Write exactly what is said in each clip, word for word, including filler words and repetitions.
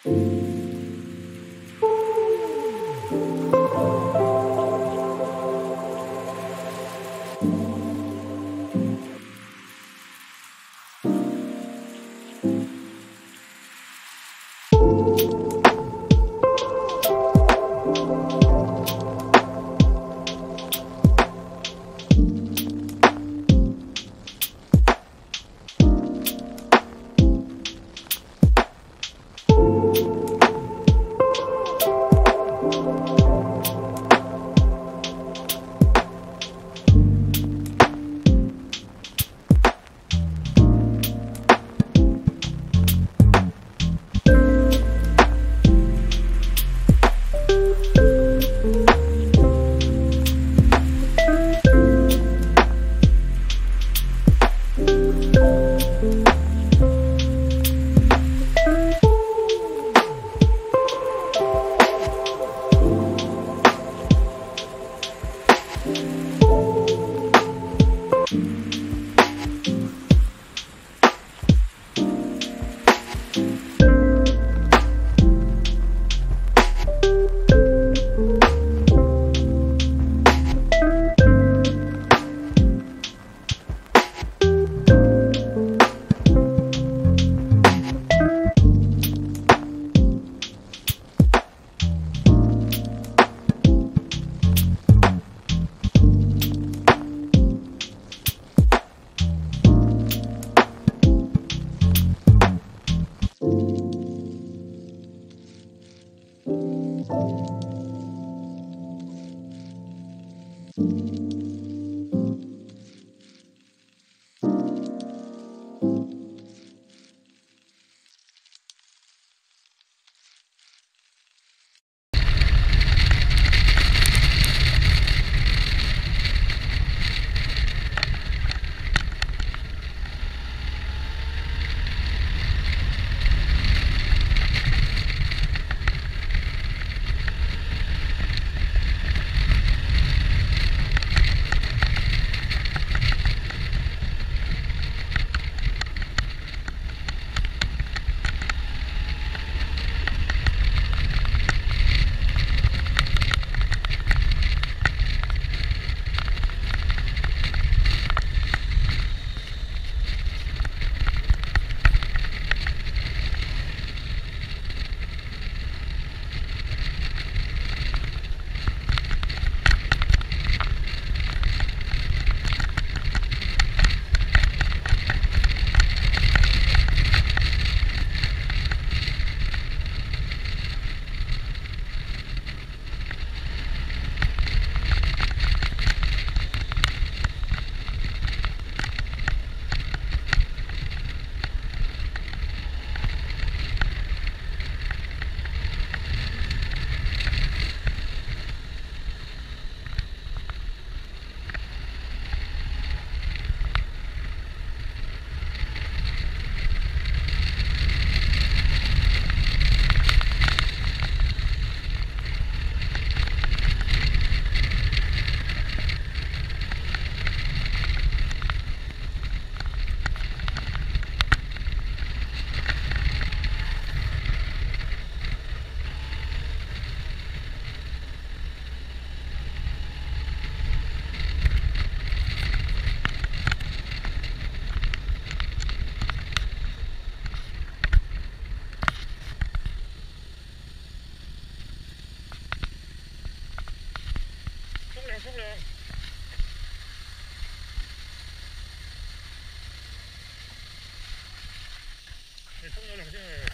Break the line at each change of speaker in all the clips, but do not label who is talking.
không nhau làm chứ ê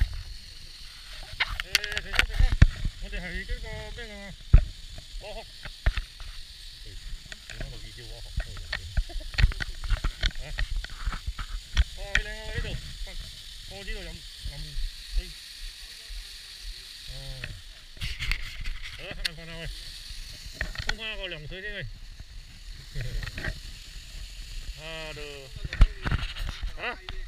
thì chắc chắc我哋係經過咩啊？我學點解六二叫我學？啊！哦，你靚啊呢度，我呢度飲飲啲。哦，好啦，瞓下去，沖翻個涼水先去。啊，都啊！